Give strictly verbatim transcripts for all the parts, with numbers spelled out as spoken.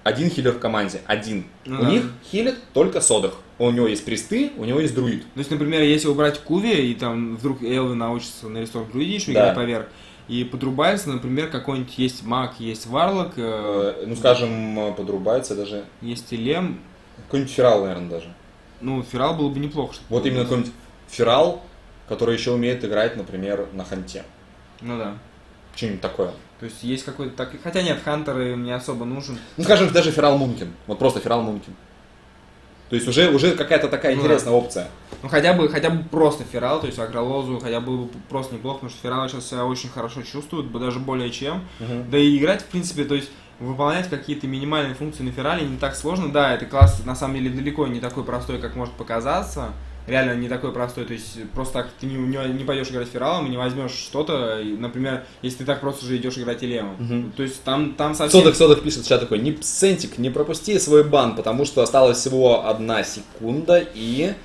один хилер в команде, один. Ну, у да. них хилит только Содах. У него есть присты, у него есть друид. То есть, например, если убрать Куви, и там вдруг Элвин научится на ресторан друиде еще Да. играть поверх, и подрубается, например, какой-нибудь есть маг, есть варлок, э, Э, ну, скажем, подрубается даже. есть Элем, Какой-нибудь Ферал, наверное, даже. ну, Ферал было бы неплохо. Чтобы Вот именно было. какой-нибудь Ферал, который еще умеет играть, например, на ханте. Ну да. Что-нибудь такое. То есть есть какой-то так. Хотя нет, Хантер им не особо нужен. Ну, скажем, даже Ферал Мункин. Вот просто Ферал Мункин. То есть уже, уже какая-то такая Ну, интересная опция. Ну хотя бы хотя бы просто Ферал, то есть Агролозу, хотя бы было бы просто неплохо, потому что Ферал сейчас себя очень хорошо чувствует, даже более чем. Мгм. Да и играть, в принципе, то есть выполнять какие-то минимальные функции на Ферале не так сложно. Да, это класс на самом деле далеко не такой простой, как может показаться. Реально не такой простой, то есть просто так ты не, не, не пойдешь играть Фералом и не возьмешь что-то, и, например, если ты так просто же идешь играть Элемом. Мгм. То есть там, там совсем... Содах, Содах пишет в чат такой: не Сентик, не пропусти свой бан, потому что осталось всего одна секунда и...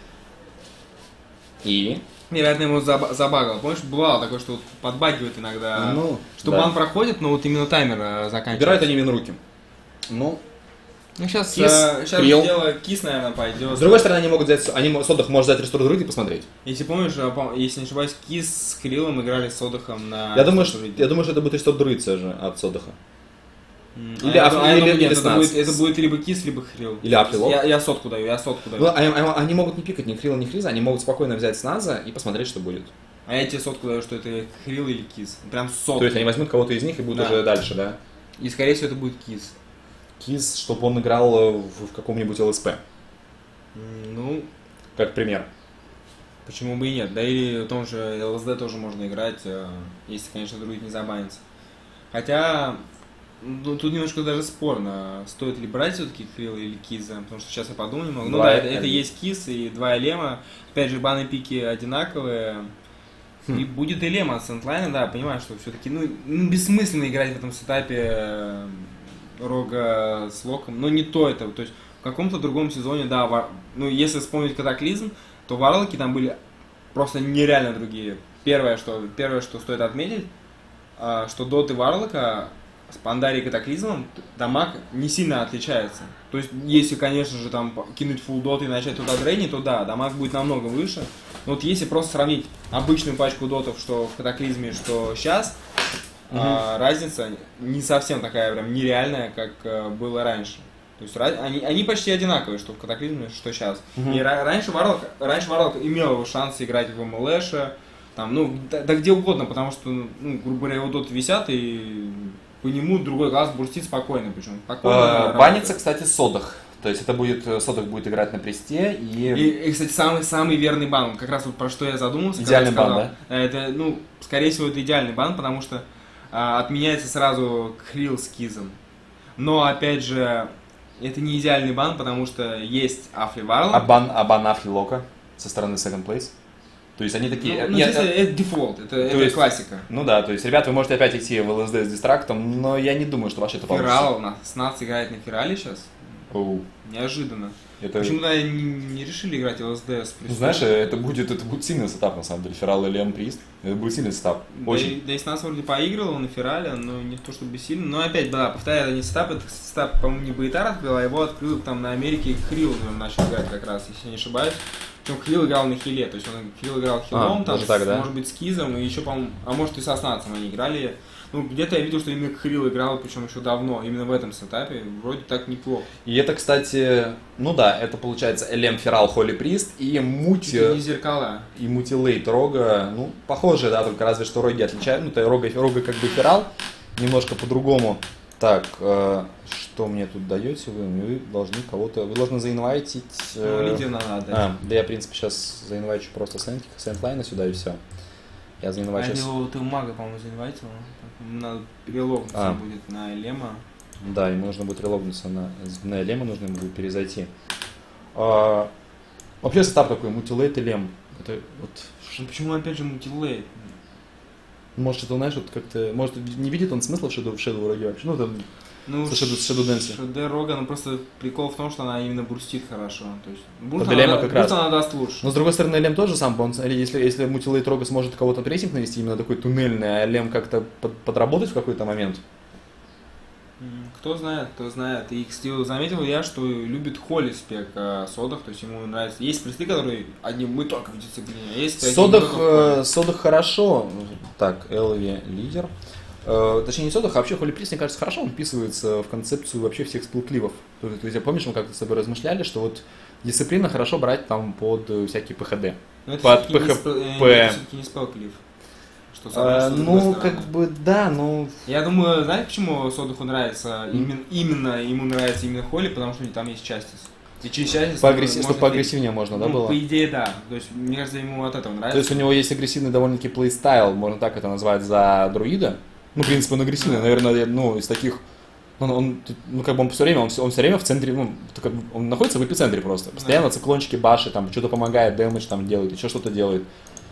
И... Невероятно ему заба- забагал. Помнишь, бывало такое, что вот подбагивает иногда, Ну, что да. бан проходит, но вот именно таймер э, заканчивается. Убирают они Минруки. Ну, Ну, сейчас, Кис, э, сейчас Крилл. дело Кис, наверное, пойдет. с другой стороны, они могут взять... Они, мо- Содах может взять Рестор Друид и посмотреть. Если помнишь, э, пом- если не ошибаюсь, Кис с Криллом играли с Содахом на... Я думаю, что, Рестор я думаю, что это будет Рестор Друид все же от Содаха. М, или а я Аф- думаю- а я или- думаю, или нет, это Снатс. будет, это будет либо Кис, либо Хрилл. Или Африлок. Я, я сотку даю, я сотку даю. Ну, они, они- они могут не пикать ни Крила, ни Хриза, они могут спокойно взять Сназа и посмотреть, что будет. А я тебе сотку даю, что это Хрилл или Кис. Прям сотку. То есть они возьмут кого-то из них и будут Да. уже дальше, да? И скорее всего это будет Кис. Киз, чтобы он играл э, в, в каком-нибудь ЛСП, М, Ну, как пример. почему бы и нет. Да и в том же ЛСД тоже можно играть, э, если, конечно, друид не забанится. Хотя, ну, тут немножко даже спорно, стоит ли брать все-таки Крилла или Киза, потому что сейчас я подумал немного. Ну Два да, это, Элема. это есть Киз и два Элема. Опять же, баны пики одинаковые. И будет Элема от Сентлайна, да, понимаю, что все-таки, ну, ну, бессмысленно играть в этом сетапе э, Рога с Локом, но не то это, то есть в каком-то другом сезоне, да, вар- ну, если вспомнить Катаклизм, то варлоки там были просто нереально другие. Первое, что, первое, что стоит отметить, а, что доты варлока с Пандарией и Катаклизмом дамаг не сильно отличается. То есть, если, конечно же, там кинуть фулл дот и начать туда дрейнить, то да, дамаг будет намного выше. Но вот если просто сравнить обычную пачку дотов, что в Катаклизме, что сейчас, а, разница не совсем такая прям нереальная, как э, было раньше. То есть ра- они, они почти одинаковые, что в Катаклизме, что сейчас. Мгм. И ра- раньше Варлок, раньше Варлок имел шанс играть в МЛЭше, там, ну, да, да где угодно, потому что, ну, грубо говоря, его доты висят, и по нему другой глаз бурстит спокойно, причем. Спокойно Э, работает. Банится, кстати, Содах. То есть это будет, э, Содах будет играть на престе и... И, и, кстати, самый, самый верный бан, как раз вот про что я задумался. когда Идеальный сказал. бан, Это, ну, скорее всего, это идеальный бан, потому что а, отменяется сразу Крилл с Кизом. Но, опять же, это не идеальный бан, потому что есть Афри Варлок. А бан, а бан Африлока со стороны Second Place. То есть они такие... Ну, ну, Нет, здесь э, это дефолт, это, это есть- классика. Ну да, то есть, ребята, вы можете опять идти в ЛСД с дистрактом, но я не думаю, что ваше это получится. Ферал, на- Снатс играет на Ферале сейчас. Оу. Неожиданно. Это... Почему-то они не, не решили играть ЛСД с Ну, знаешь, это будет, это будет сильный сетап, на самом деле. Ферал или Лем Прист. Это будет сильный сетап. Да, Очень. и, да и Снатс вроде поигрывал на Ферале, но не то чтобы сильно. Но опять, да, повторяю, это не сетап, это сетап, по-моему, не Баитар открыл, а его открыл там на Америке, и Крилл в нем начал играть как раз, если я не ошибаюсь. Причем Крилл играл на хиле, то есть он Крилл играл хилом, А, там, даже так, с- да? может быть, с Кизом, и еще, по-моему, а может и со Снатсом они играли. Ну, где-то я видел, что именно Крилл играл, причем еще давно, именно в этом сетапе, вроде так неплохо. И это, кстати, ну да, это получается Элем, Ферал, Холли Прист и Мути, Это не зеркала. и Мутилейт Рога. Ну, похоже, да, только разве что роги отличают. Ну, то Рога, Рога как бы Ферал, немножко по-другому. Так, э, что мне тут даете вы? Вы должны кого-то, вы должны заинвайтить... э, Ну, лидер надо. А, да я, в принципе, сейчас заинвайчу просто Сентлайна сюда и все. Я А заинвайчу... ты, его- ты мага, по-моему, заинвайтил. Надо перелогнуться А. будет на Элема. Да, ему нужно будет релогнуться на, на Элема, нужно ему будет перезайти. А, вообще сетап такой, мутилейт и Лем. Это вот... Ну почему опять же мультилейт? Может, это, знаешь, вот как-то... Может, не видит он смысла в Shadow, в Shadow Rogue вообще? Ну, там... Ну, Со Shadow- Shadow Dance. Shadow Рога, ну просто прикол в том, что она именно бурстит хорошо. То есть, бурст, Под она, Элема да- как бурст раз. она даст лучше. Но, с другой стороны, Лем тоже сам, он, если, если мутилейт Рога сможет кого-то прессинг навести, именно такой туннельный, а Лем как-то под- подработать в какой-то момент, Кто знает, кто знает. И, кстати, заметил я, что любит Холли спек о содах, то есть ему нравится. Есть престы, которые одни мы только в дисциплине, а есть Содах, э, содах хорошо. Так, Элви лидер. Э, точнее, не содах, а вообще Холли Прист, мне кажется, хорошо он вписывается в концепцию вообще всех спилкливов. То есть, я помнишь, мы как-то с тобой размышляли, что вот дисциплина хорошо брать там под всякие пэ ха дэ. Но это Под все-таки пэ ха пэ. не, спел, это все-таки не спелклив. Что А, ну, как бы, да, ну... Я думаю, знаете, почему Содаху нравится? Mm. Именно, именно ему нравится именно Холли, потому что там есть Частис. И через Частис... Поагрессив... Чтобы поагрессивнее можно, да, ну, было? По идее, да. То есть, мне кажется, ему от этого нравится. То есть, у него есть агрессивный довольно-таки плейстайл, можно так это назвать, за друида. Ну, в принципе, он агрессивный, yeah. наверное, ну, из таких... Он, он, ну, как бы он все время, он, он все время в центре, ну, он находится в эпицентре просто. Постоянно yeah. циклончики баши, там, что-то помогает, дэмэдж там делает, еще что-то делает.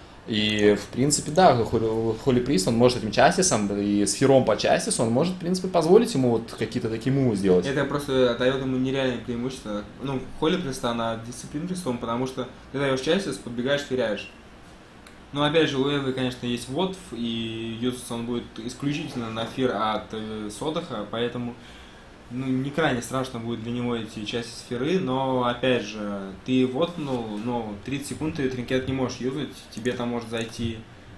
И, в принципе, да, Холли Прист, он может этим Частисом и с Фером по Частису, он может, в принципе, позволить ему вот какие-то такие мувы сделать. Это просто дает ему нереальное преимущество. Ну, Холли Приста, она дисциплин Пристом, потому что ты даешь Частис, подбегаешь, феряешь. Но, опять же, у Эвы, конечно, есть Вотф, и юзаться он будет исключительно на фир от э, Содаха, поэтому... Ну, не крайне страшно будет для него эти части сферы, но, опять же, ты вот, ну, ну тридцать секунд ты тринкет не можешь юзать, тебе там может зайти,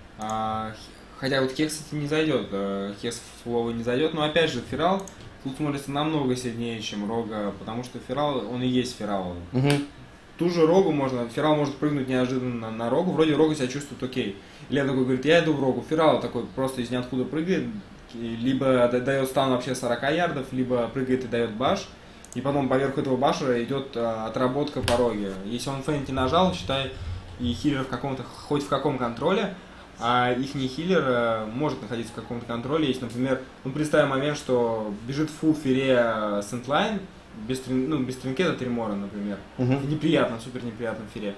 а, хотя вот Хекс, кстати, не зайдет, а, Хекс фуловый не зайдет, но, опять же, Ферал тут смотрится намного сильнее, чем Рога, потому что Ферал, он и есть Ферал. Угу. Ту же Рогу можно, Ферал может прыгнуть неожиданно на, на Рогу, вроде Рога себя чувствует окей. Лев такой говорит, я иду в Рогу, Ферал такой просто из ниоткуда прыгает, либо дает стан вообще сорок ярдов, либо прыгает и дает баш, и потом поверх этого баша идет а, отработка по роге. Если он фэнти нажал, считай, и хиллер в каком-то, хоть в каком контроле, а их хиллер а, может находиться в каком-то контроле. Если, например, ну, представим момент, что бежит фул фере Сентлайн, без, ну, без тринкета Тримора, например, uh-huh. в неприятном, супер неприятном фере.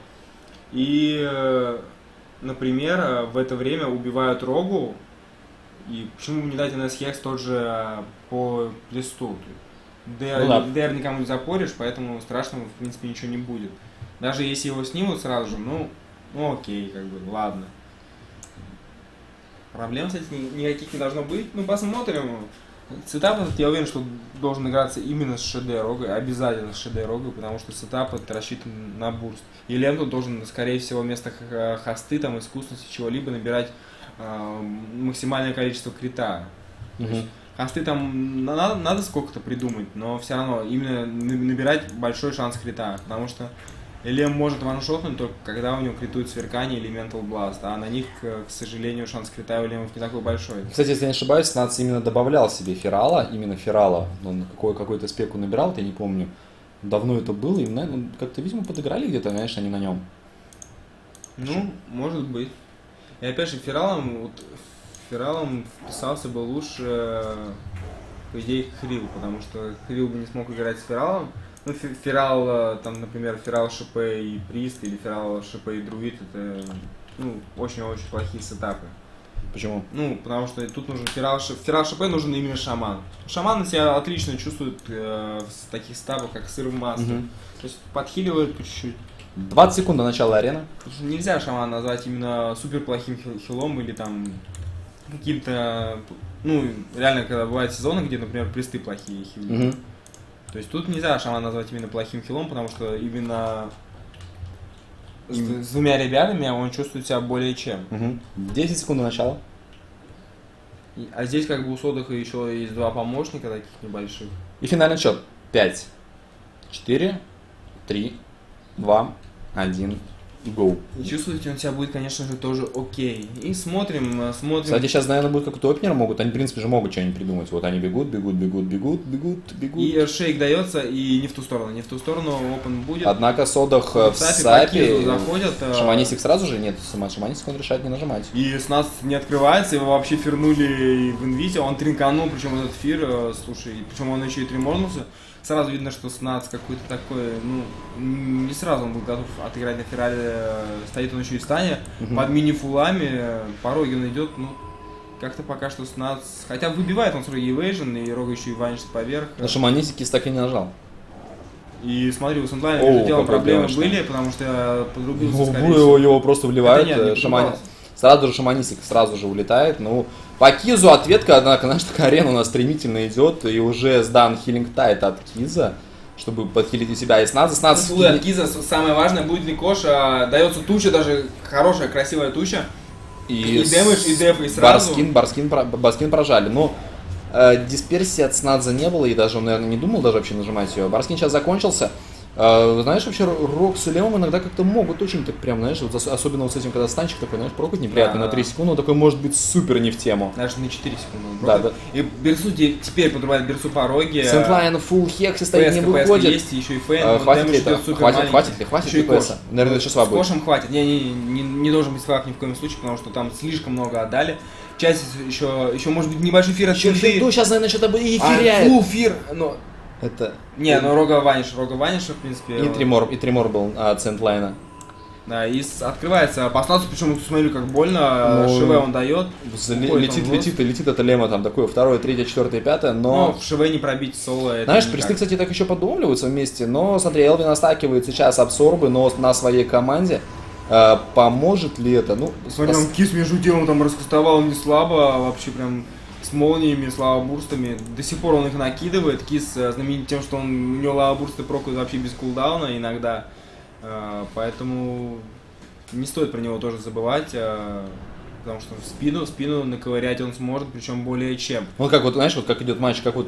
И, например, в это время убивают рогу. И почему не дать эн эс Хекс тот же по листу? ди ар, ну, да. ди ар никому не запоришь, поэтому страшного в принципе ничего не будет. Даже если его снимут сразу же, ну, ну окей, как бы, ладно. Проблем, кстати, никаких не должно быть. Ну, посмотрим. Сетап этот, я уверен, что должен играться именно с ШД Рогой, обязательно с ШД Рогой, потому что сетап этот рассчитан на бурст. И Ленту должен, скорее всего, вместо хосты, там, искусности, чего-либо набирать максимальное количество крита. Uh-huh. Хосты там надо, надо сколько-то придумать, но все равно именно набирать большой шанс крита, потому что Элем может ваншотнуть только когда у него критует сверкание или Mental Blast, а на них, к сожалению, шанс крита у Элемов не такой большой. Кстати, если я не ошибаюсь, Нац именно добавлял себе Ферала, именно Ферала, он какой, какой-то спеку набирал, я не помню, давно это было, и ну, как-то, видимо, подыграли где-то, знаешь, они на нем. Ну, может быть. И опять же, Фералом, вот, Фералом вписался бы лучше, по идее, Хрил, потому что Хрил бы не смог играть с Фералом. Ну, Ферал, там, например, Ферал ШП и Прист, или Ферал ШП и Друид, это, ну, очень-очень плохие сетапы. Почему? Ну, потому что тут нужен Ферал, Ферал ШП нужен именно шаман. Шаман себя отлично чувствует э, в таких сетапах, как сыр в масле. Угу. То есть подхиливает по чуть-чуть. двадцать секунд до начала арены. Нельзя шамана назвать именно супер плохим хилом или там каким-то, ну, реально, когда бывают сезоны, где, например, присты плохие хилы. Угу. То есть тут нельзя шамана назвать именно плохим хилом, потому что именно с, с двумя ребятами он чувствует себя более чем. Угу. десять секунд до начала. И, а здесь как бы у Содаха еще есть два помощника таких небольших. И финальный счет. пять, четыре, три, два, один, go. И чувствуете, он себя будет, конечно же, тоже окей. И смотрим, смотрим. Кстати, сейчас, наверное, будет какой-то опенер могут. Они, в принципе, же могут что-нибудь придумать. Вот они бегут, бегут, бегут, бегут, бегут, бегут. И шейк дается, и не в ту сторону. Не в ту сторону опен будет. Однако Содах в сапе заходят. Шаманистик сразу же? Нет, Шаманистик он решает не нажимать. И с нас не открывается, его вообще фернули в инвите. Он тринканул, причем этот фир, слушай, причем он еще и триморнулся. Сразу видно, что Снац какой-то такой, ну, не сразу он был готов отыграть на Феррале, стоит он еще и в стане, uh-huh. под мини-фулами, по роге он идет, ну, как-то пока что Снац, хотя выбивает он с роги эвейжн, и рога еще и ванишит поверх. На Шаманистике так и не нажал. И смотри, у Сентлайна между делом проблемы были, потому что я подрубился, скорее всего. Его просто вливают, нет, Шаман... Сразу же шаманистик сразу же улетает. Ну, по Кизу ответка, однако, знаешь, такая арена у нас стремительно идет. И уже сдан хилинг тайт от Киза, чтобы подхилить у себя. И снадз, снадз... Слушай, от Киза самое важное, будет ли кош, а, дается туча, даже хорошая, красивая туча. И, и дэмэдж, и деф, и сразу. Барскин, барскин, барскин прожали. Но э, дисперсии от снадза не было, и даже он, наверное, не думал даже вообще нажимать ее. Барскин сейчас закончился. Uh, знаешь, вообще Рок с Улемом иногда как-то могут очень так прям, знаешь, вот, особенно вот с этим, когда станчик такой, знаешь, прокут неприятный да, на три секунды, он такой может быть супер не в тему. Даже на четыре секунды. Да, да. И Берсу теперь подрубает Берсу пороги. Сентлайн фулл хекс стоит, не выходит. Есть, еще и фейн. Uh, хватит ли это? Хватит, хватит ли? Хватит ли ПСа? Наверное, еще свап будет. С кошем хватит. Не, не, не, не должен быть свап ни в коем случае, потому что там слишком много отдали. Часть еще, еще может быть небольшой фир от фирды. Ну, сейчас, наверное, что-то и эфиряет. А, фулл фир, но... Это... Не, ну Рога Ваниш, Рога Ваниша, в принципе... И Тримор, и Тримор был от Сентлайна. Да, и с, открывается обоснаться, причем смотрю, как больно, ну, Шиве он дает. Летит, летит, и летит это лема там такое, второе, третье, четвертое, пятое, но... Но в Шиве не пробить соло, это знаешь, никак. Престы, кстати, так еще подумливаются вместе, но смотри, Элвин остакивает сейчас абсорбы, но на своей команде. А, поможет ли это? Ну, смотри, он Кис между делом там раскастовал не слабо, вообще прям... С молниями, с лава-бурстами. До сих пор он их накидывает. Кис знаменит тем, что он, у него лава-бурсты прокают вообще без кулдауна иногда. Поэтому не стоит про него тоже забывать. Потому что в спину, в спину наковырять он сможет, причем более чем. Ну как вот, знаешь, вот как идет матч, как вот...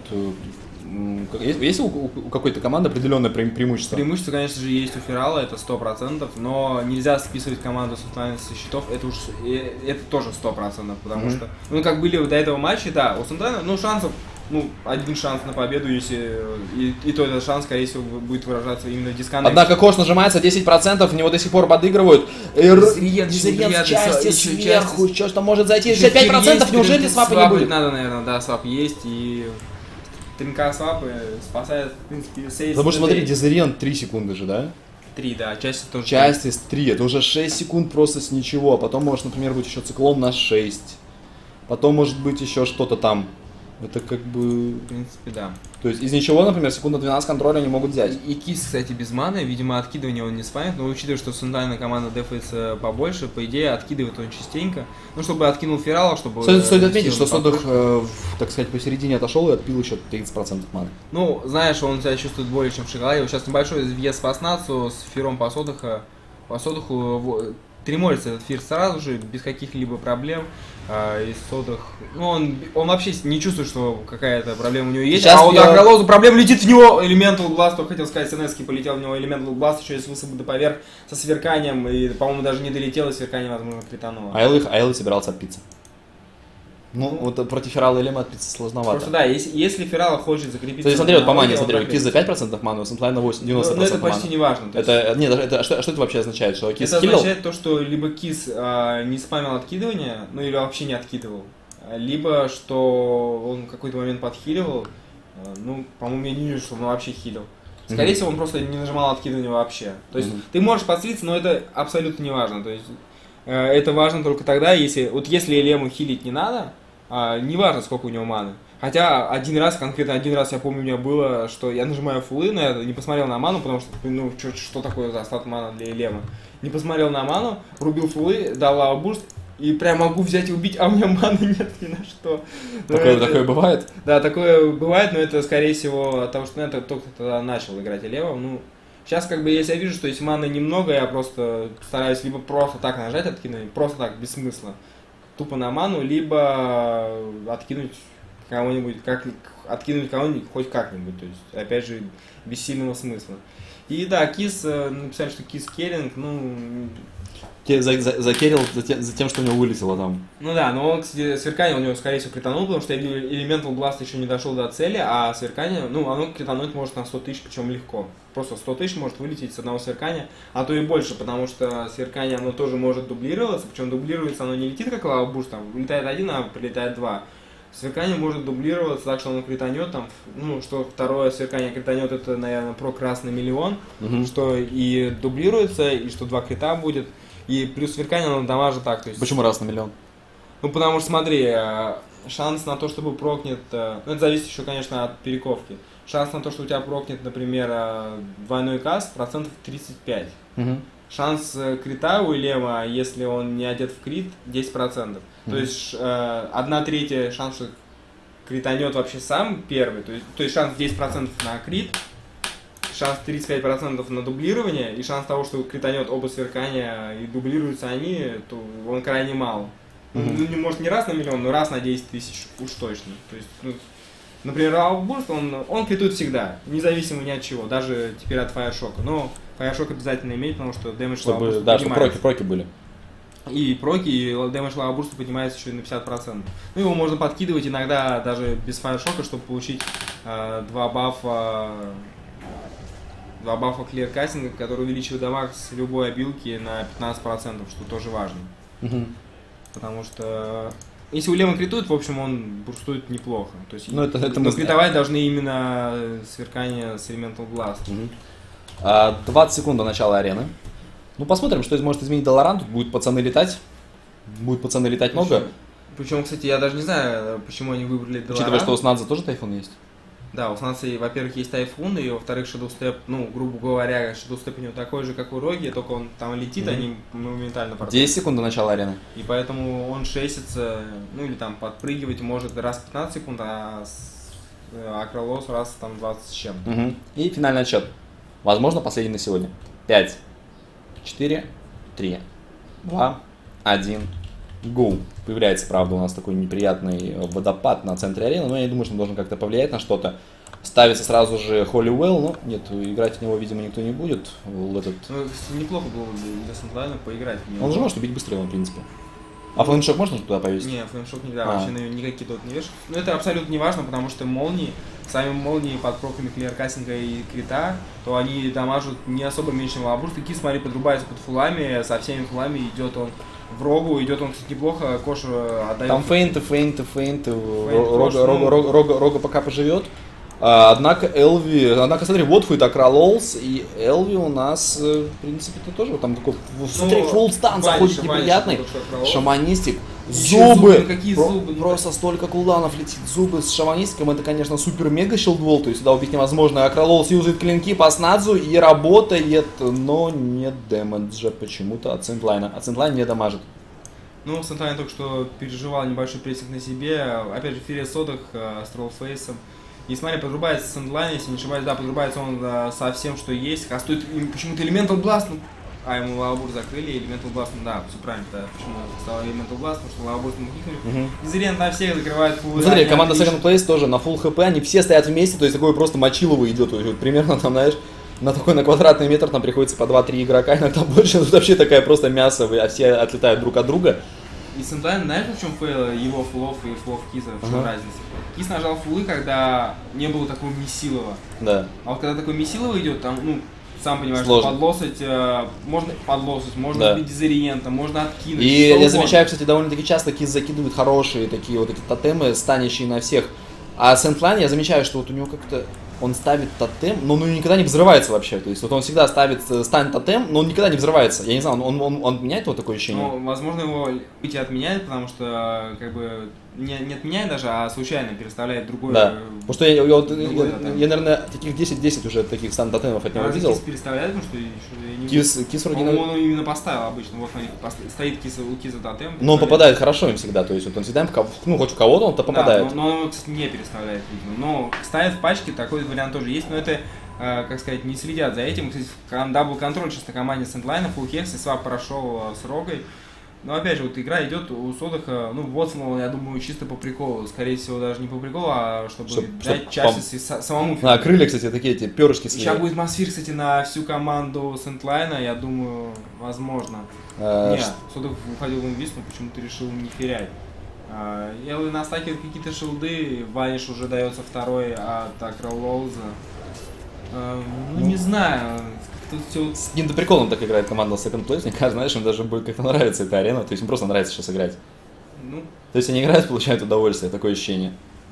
Есть, есть у, у, у какой-то команды определенное пре преимущество? Преимущество, конечно же, есть у Ферала, это сто процентов, но нельзя списывать команду Сентлайна со счетов, это уж это тоже сто процентов, потому mm-hmm. что, ну, как были до этого матча, да, у Сентлайна, ну, шансов, ну, один шанс на победу, если, и, и то этот шанс, скорее всего, будет выражаться именно в дисконнекте. Однако кош нажимается десять процентов, в него до сих пор подыгрывают. Дизриен, с части сверху, что может зайти, шестьдесят пять процентов, неужели свапа не будет? Надо, наверное, да, свап есть, и... Тринка свапы спасает, в принципе, сейс. Потому что смотри, Дизериан три секунды же, да? три, да, часть тоже. Часть из три, это уже шесть секунд просто с ничего. Потом может, например, быть еще циклон на шесть. Потом может быть еще что-то там. Это как бы... В принципе, да. То есть из ничего, например, секунда двенадцать контроля они могут взять. И, и Кис, кстати, без маны, видимо, откидывание он не спамит, но учитывая, что Сентлайна команда дефается побольше, по идее, откидывает он частенько. Ну, чтобы откинул Ферала, чтобы... Стоит, стоит отметить, что Содах, э, так сказать, посередине отошел и отпил еще тридцать процентов маны. Ну, знаешь, он себя чувствует более чем в шоколаде. Вот сейчас небольшой въезд по снацу с Фером по Содаху. По Содаху триморится этот Фир сразу же, без каких-либо проблем. А, из Содах, ну он, он вообще не чувствует, что какая-то проблема у него есть. Сейчас а у я... Агролоза проблема летит в него, Elemental Blast, только хотел сказать, Сенески полетел в него Elemental Blast, еще из высоты поверх со сверканием, и, по-моему, даже не долетело, и сверкание, возможно, критануло. А Эл, а Эл собирался отпиться. Ну, ну, вот против Ферала и Лема отпиться сложновато. Просто да, если, если Ферала хочет закрепиться... То есть, смотри, вот по мане, смотри, Кис за пять процентов маны, у Сентлайна девяносто процентов маны. Ну, это почти не важно. Это, нет, это, что, что это вообще означает? Что Кис это хилил? означает то, что либо Кис а, не спамил откидывание, ну или вообще не откидывал, либо что он в какой-то момент подхиливал, ну, по-моему, я не вижу, что он вообще хилил. Скорее mm-hmm. всего, он просто не нажимал откидывание вообще. То есть, mm-hmm. ты можешь подслиться, но это абсолютно не важно. То есть, э, это важно только тогда, если... Вот если Лему хилить не надо, А, не важно, сколько у него маны. Хотя один раз, конкретно один раз, я помню, у меня было, что я нажимаю фуллы на это, не посмотрел на ману, потому что, ну, что, что такое за стат мана для Лема. Не посмотрел на ману, рубил фуллы, дал лава-бурст, и прям могу взять и убить, а у меня маны нет ни на что. Такое, это, такое бывает? Да, такое бывает, но это, скорее всего, от того, что ну, это только тогда начал играть Левом. Ну, сейчас, как бы, если я вижу, что если маны немного, я просто стараюсь либо просто так нажать откинуть, просто так, без смысла. Тупо на ману, либо откинуть кого-нибудь, как откинуть кого-нибудь хоть как-нибудь, то есть, опять же, без сильного смысла. И да, Кис, написали, что Кис Керинг, ну... За, за, закерил за, тем, за тем, что у него вылетело там. Ну да, но он, кстати, сверкание у него, скорее всего, кританул, потому что Elemental Blast еще не дошел до цели, а сверкание, ну, оно критануть может на сто тысяч, причем легко. Просто сто тысяч может вылететь с одного сверкания, а то и больше, потому что сверкание, оно тоже может дублироваться, причем дублируется оно не летит как лава-бурст, там, вылетает один, а прилетает два. Сверкание может дублироваться так, что оно кританет, там, ну, что второе сверкание кританет, это, наверное, про красный миллион, угу. Что и дублируется, и что два крита будет. И плюс сверкание оно дамажит так, то есть... Почему раз на миллион? Ну, потому что, смотри, шанс на то, чтобы прокнет... Ну, это зависит еще, конечно, от перековки. шанс на то, что у тебя прокнет, например, э, двойной каст, процентов тридцать пять. Угу. Шанс э, крита у Илема, если он не одет в крит, десять процентов. Mm-hmm. То есть э, одна третья шанс, что кританет вообще сам первый, то есть, то есть шанс десять процентов на крит, шанс тридцать пять процентов на дублирование, и шанс того, что кританет оба сверкания и дублируются они, то он крайне мал. Mm-hmm. Ну, может не раз на миллион, но раз на десять тысяч уж точно. То есть, ну, например, Outburst, он, он критует всегда, независимо ни от чего, даже теперь от Fireshock. Но Fireshock обязательно иметь, потому что дэмэдж чтобы, да, чтобы проки, проки были. И проки, и дэмэдж лавабурста поднимается еще и на пятьдесят процентов. Ну, его можно подкидывать иногда даже без Fireshock, чтобы получить э, два бафа, два бафа клиркастинга, который увеличивает дамаг с любой обилки на пятнадцать процентов, что тоже важно. Угу. Потому что если у Лема критует, в общем, он бурстует неплохо. То есть, ну, это, это но мы... критовать должны именно сверкания с Elemental Blast. Угу. двадцать секунд до начала арены. Ну, посмотрим, что может изменить Долоран. Тут будут пацаны летать. Будут пацаны летать Причем, много. Причем, кстати, я даже не знаю, почему они выбрали Долоран. Учитывая, что у Снадза тоже тайфун есть. Да, у Снадза, во-первых, есть тайфун, и, во-вторых, Shadow Step, ну, грубо говоря, Shadow Step у него такой же, как у Роги, только он там летит, mm-hmm. они моментально падают. десять секунд до начала арены. И поэтому он шейсится, ну, или там подпрыгивать может раз в пятнадцать секунд, а с Акролос раз там двадцать с чем-то. Mm-hmm. И финальный отчет. Возможно, последний на сегодня. пять, четыре, три, два, один, go. Появляется, правда, у нас такой неприятный водопад на центре арены, но я не думаю, что он должен как-то повлиять на что-то. Ставится сразу же Холливелл, но нет, играть в него, видимо, никто не будет. Этот... Ну, неплохо было бы для Сентлайна поиграть в него. Он же может убить быстрее, в принципе. А флеймшок можно туда повесить? Не, флеймшок нельзя, а. вообще никакие тут не вешают. Но это абсолютно не важно, потому что молнии, сами молнии под проками клиркастинга и крита, то они дамажат не особо меньше лабурста. Кис, смотри, подрубается под фулами, со всеми фулами идет он в Рогу, идет он, кстати, неплохо, Кош отдает... Там фейнты, фейнты, фейнты, Рога, Рога, Рога, Рога, Рога пока поживет. А, однако Элви, однако смотри, вот Фуит Акралолс, и Элви у нас, в принципе, это тоже там такой, смотри, ну, фулл стан заходит неприятный, шаманистик, зубы, зубы, какие про, зубы, просто столько кулданов летит, зубы с шаманистиком, это, конечно, супер-мега щилдвол, то есть сюда убить невозможно, Акралолс юзает клинки по Снадзу и работает, но нет дэмэджа почему-то от Сентлайна, от Сентлайна не дамажит. Ну, Сентлайн только что переживал небольшой прессинг на себе, опять же, Ферия Содах с Троллфейсом. И смотри, подрубается Сентлайн, если не ошибаюсь, да, подрубается он да, со всем, что есть. А стоит почему-то Elemental Blast, ну, а ему Лавабур закрыли, Elemental Blast, ну да, все правильно, да, почему стал Elemental Blast, потому что Лавабур ему кикнули. Угу. И Зрен там всех закрывает фулл. Ну, смотри, команда Second Place тоже на full хп, они все стоят вместе, то есть такое просто мочилово идет, то есть, вот, примерно там, знаешь, на такой на квадратный метр там приходится по два-три игрока, иногда больше, тут вообще такая просто мясо, а все отлетают друг от друга. И Сентлайн, знаешь, в чем фейл его фулов и фулов Киза, в чем ага. разница? Киз нажал фулы, когда не было такого месилова. Да. А вот когда такой месилово идет, там, ну, сам понимаешь, сложно. Подлосать, э, можно подлосать, можно да. сбить дезориента, можно откинуть. И я угодно. замечаю, кстати, довольно-таки часто Киз закидывает хорошие такие вот эти тотемы, станящие на всех. А Сентлайн, я замечаю, что вот у него как-то он ставит тотем, но он никогда не взрывается вообще. То есть вот он всегда ставит, станет тотем, но он никогда не взрывается. Я не знаю, он, он, он отменяет вот такое ощущение? Ну, возможно, его быть отменяет, потому что как бы не, не отменяет даже, а случайно переставляет другой. Да. Потому что я, я, я, я, я, наверное, таких десять-десять уже таких стан-тотемов от него а видел. Кис переставляет, потому что я не Кис, Кис вроде... Он, он именно поставил обычно, вот смотри, стоит Кис, у Киза тотем. Но он попадает хорошо им всегда, то есть вот он всегда, ну хоть у кого-то он-то попадает. Да, но, но он, кстати, не переставляет, видимо. Но ставит в пачке, такой вариант тоже есть, но это, э, как сказать, не следят за этим. Кстати, дабл контроль сейчас на команде Сентлайна, фулл хекс, и свап прошел с Рогой. Но опять же, вот игра идет у Содоха, ну, Вотсона, я думаю, чисто по приколу. Скорее всего, даже не по приколу, а чтобы чтоб, дать чтоб часть пом... самому. А, крылья, кстати, такие эти перышки. Сейчас будет Мосфир, кстати, на всю команду Сентлайна, я думаю, возможно. А, Нет, ш... Содох выходил в инвиз, но почему-то решил не ферять. Елы настакивает какие-то шилды, Ваниш уже дается второй от Акралолза. Ну, ну, не знаю. Все... С каким-то приколом так играет команда Second Place, мне кажется, знаешь, им даже будет как-то нравится эта арена, то есть им просто нравится сейчас играть. Ну. То есть они играют, получают удовольствие, такое ощущение.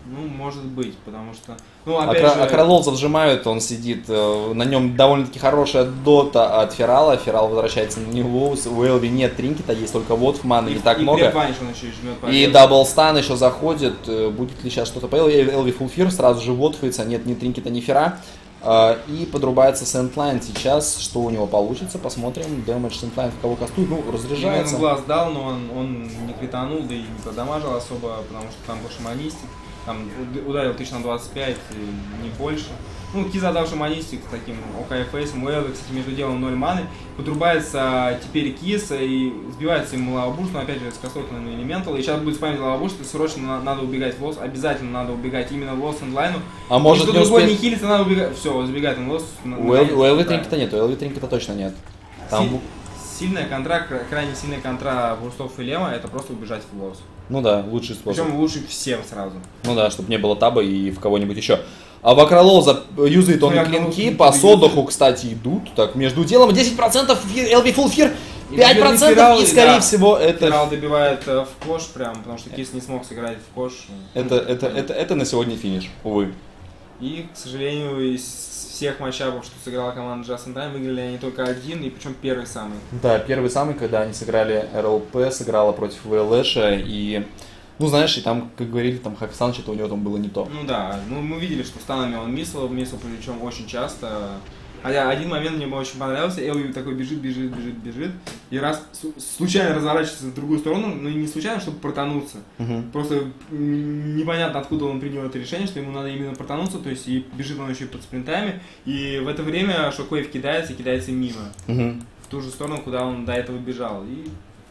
Ну, может быть, потому что... Ну, А, опять Кра- же... а Крололза сжимают, он сидит, э, на нем довольно-таки хорошая дота от Ферала, Ферал возвращается на него, у Элви нет тринкета, есть только вот маны, и, не так и много. Ваниш он еще и жмет по И левой. даблстан еще заходит, э, будет ли сейчас что-то по Элви, Элви фулфир, сразу же вотфается, нет ни тринкета, ни Фера. Uh, и подрубается Сентлайн сейчас, что у него получится, посмотрим. Дэмэдж Сентлайн в кого кастует, ну, разряжается. Именно глаз дал, но он, он не кританул, да и не продамажил особо, потому что там был шаманистик. Там ударил тысяч на двадцать пять, не больше. Ну, Киза дал шаманистик с таким ОКФС, Муэллы, кстати, между делом ноль маны. Подрубается теперь Киз и сбивается ему лавабуш, но опять же с косой на элементал. И сейчас будет спамить лавабуш, срочно надо убегать в лос, обязательно надо убегать именно в лос эндлайну. А может не другой успеть... не хилится, надо убегать. Все, забегает на лос. У Элви тринкета нет, у Элви тринкета точно нет. Там... Си... Сильная контра, крайне сильная контра Бурстов и Лема, это просто убежать в лос. Ну да, лучший способ. Причем лучше всем сразу. Ну да, чтобы не было таба и в кого-нибудь еще. А Вакралоза юзает он Ну, клинки, думал, по что Содоху, юзает. кстати, идут. Так, между делом десять процентов Элви фулфир, И пять процентов Ферал, и, скорее да, всего, это... Ферал добивает э, в кош прям, потому что Кис не смог сыграть в кош. Это, это, это, это на сегодня финиш, увы. И, к сожалению, из всех матчапов, что сыграла команда Just in Time, выиграли они только один, и причем первый самый. Да, первый самый, когда они сыграли эр эл пи, сыграла против ВЛЭша, и, ну, знаешь, и там, как говорили, там Хаксан, что-то у него там было не то. Ну да, ну, мы видели, что станами он миссил, миссил причем очень часто. Хотя один момент мне очень понравился, Элви такой бежит, бежит, бежит, бежит, и раз случайно разворачивается в другую сторону, но не случайно, чтобы протонуться. Угу. Просто непонятно, откуда он принял это решение, что ему надо именно протонуться, то есть и бежит он еще и под спринтами, и в это время Шоквейв кидается и кидается мимо, Угу. в ту же сторону, куда он до этого бежал. И,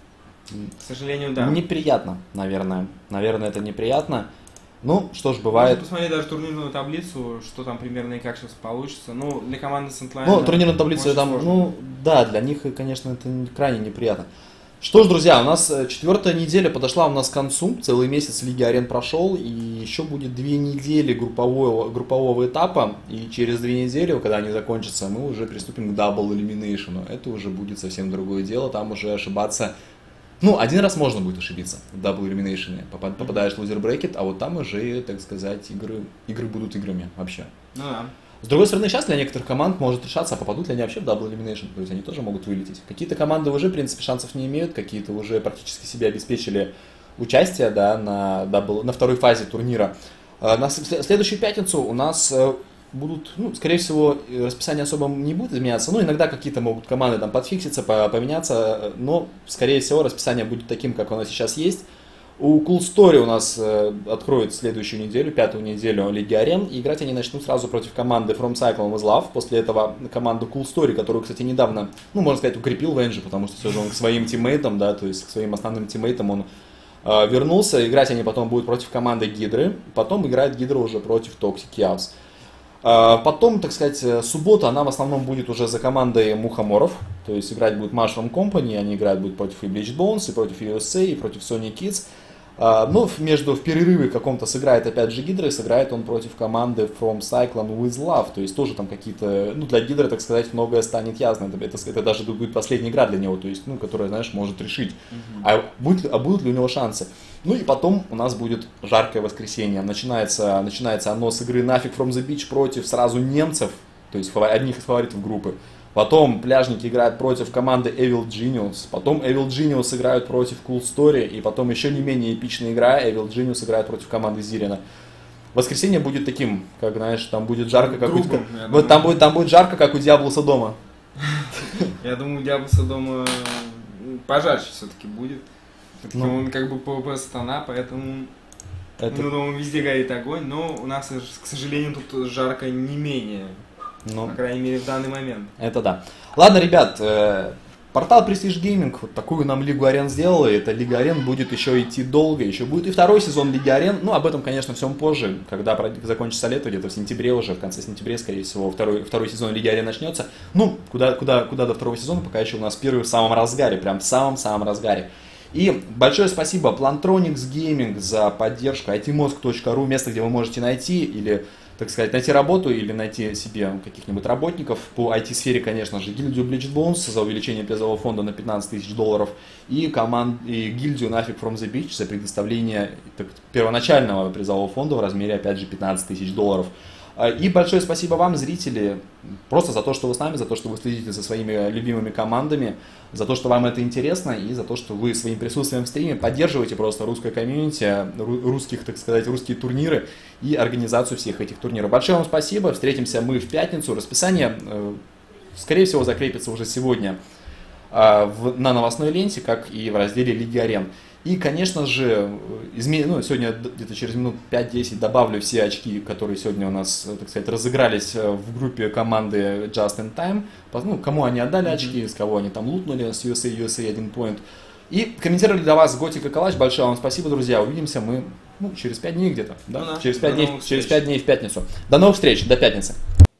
к сожалению, да. Неприятно, наверное. Наверное, это неприятно. Ну, что ж, Можно бывает. посмотреть даже турнирную таблицу, что там примерно и как сейчас получится. Ну, для команды Сентлайн. Ну, турнирную таблицу там, ну, да, для них, конечно, это крайне неприятно. Что ж, друзья, у нас четвертая неделя подошла у нас к концу, целый месяц Лиги Арен прошел, и еще будет две недели группового, группового этапа, и через две недели, когда они закончатся, мы уже приступим к Double Elimination. Это уже будет совсем другое дело, там уже ошибаться... Ну, один раз можно будет ошибиться в Double Elimination, попадаешь в лузер брекет, а вот там уже, так сказать, игры, игры будут играми вообще. Ну да. С другой стороны, сейчас для некоторых команд может решаться, а попадут ли они вообще в Double Elimination, то есть они тоже могут вылететь. Какие-то команды уже, в принципе, шансов не имеют, какие-то уже практически себе обеспечили участие, да, на, double, на второй фазе турнира. На следующую пятницу у нас будут, ну, скорее всего, расписание особо не будет изменяться, ну, иногда какие-то могут команды там подфикситься, поменяться, но, скорее всего, расписание будет таким, как оно сейчас есть. У Cool Story у нас э, откроют следующую неделю, пятую неделю Лиги Арен, и играть они начнут сразу против команды From Cyclone из Love, после этого команду Cool Story, которую, кстати, недавно, ну, можно сказать, укрепил Венджи, потому что все же он к своим тиммейтам, да, то есть к своим основным тиммейтам он э, вернулся, играть они потом будут против команды Гидры, потом играет Гидра уже против Toxic Chaos. Потом, так сказать, суббота, она в основном будет уже за командой Мухоморов, то есть играть будет Mushroom Company, они играют будут против и Bleach Bones, и против ю эс эй, и против Sony Kids. Но между, в перерыве каком-то сыграет опять же Гидра, и сыграет он против команды From Cyclone with Love, то есть тоже там какие-то, ну для Гидры, так сказать, многое станет ясно, это, это, это даже будет последняя игра для него, то есть, ну, которая, знаешь, может решить, mm-hmm. а, будет, а будут ли у него шансы. Ну и потом у нас будет жаркое воскресенье, начинается, начинается оно с игры Нафиг From the Beach против сразу немцев, то есть одних из фаворитов группы. Потом пляжники играют против команды Evil Genius, потом Evil Genius играют против Cool Story, и потом еще не менее эпичная игра, Evil Genius играет против команды Зирина. Воскресенье будет таким, как, знаешь, там будет жарко, как у... Вот там будет, там будет жарко, как у Диаблоса дома. Я думаю, у Диаблоса дома пожарче все-таки будет. Ну, он как бы ПВП сатана, поэтому, это... ну, думаю, везде горит огонь, но у нас, к сожалению, тут жарко не менее. Ну, по крайней мере, в данный момент. Это да. Ладно, ребят, э, портал Prestige Gaming вот такую нам Лигу Арен сделала. И эта Лига Арен будет еще идти долго. Еще будет и второй сезон Лиги Арен. Ну, об этом, конечно, всем позже, когда закончится лето, где-то в сентябре уже, в конце сентября, скорее всего, второй, второй сезон Лиги Арен начнется. Ну, куда, куда, куда до второго сезона, пока еще у нас первый в самом разгаре, прям в самом-самом разгаре. И большое спасибо Plantronics Gaming за поддержку, ай ти мозг точка ру, место, где вы можете найти или, так сказать, найти работу или найти себе каких-нибудь работников. По ай ти-сфере, конечно же, гильдию Bleached Bones за увеличение призового фонда на пятнадцать тысяч долларов и, команд... и гильдию Nothing from the Beach за предоставление так, первоначального призового фонда в размере, опять же, пятнадцать тысяч долларов. И большое спасибо вам, зрители, просто за то, что вы с нами, за то, что вы следите за своими любимыми командами, за то, что вам это интересно и за то, что вы своим присутствием в стриме поддерживаете просто русское комьюнити, русских, так сказать, русские турниры и организацию всех этих турниров. Большое вам спасибо, встретимся мы в пятницу. Расписание, скорее всего, закрепится уже сегодня на новостной ленте, как и в разделе Лиги Арен. И, конечно же, изме... ну, сегодня где-то через минут пять-десять добавлю все очки, которые сегодня у нас, так сказать, разыгрались в группе команды Just in Time. Ну, кому они отдали очки, с кого они там лутнули, с ю эс эй, ю эс эй один point. И комментировали для вас Готик и Калач. Большое вам спасибо, друзья. Увидимся мы ну, через пять дней где-то. Да? Ну, да. Через пять дней, через встреч. пять дней в пятницу. До новых встреч, до пятницы.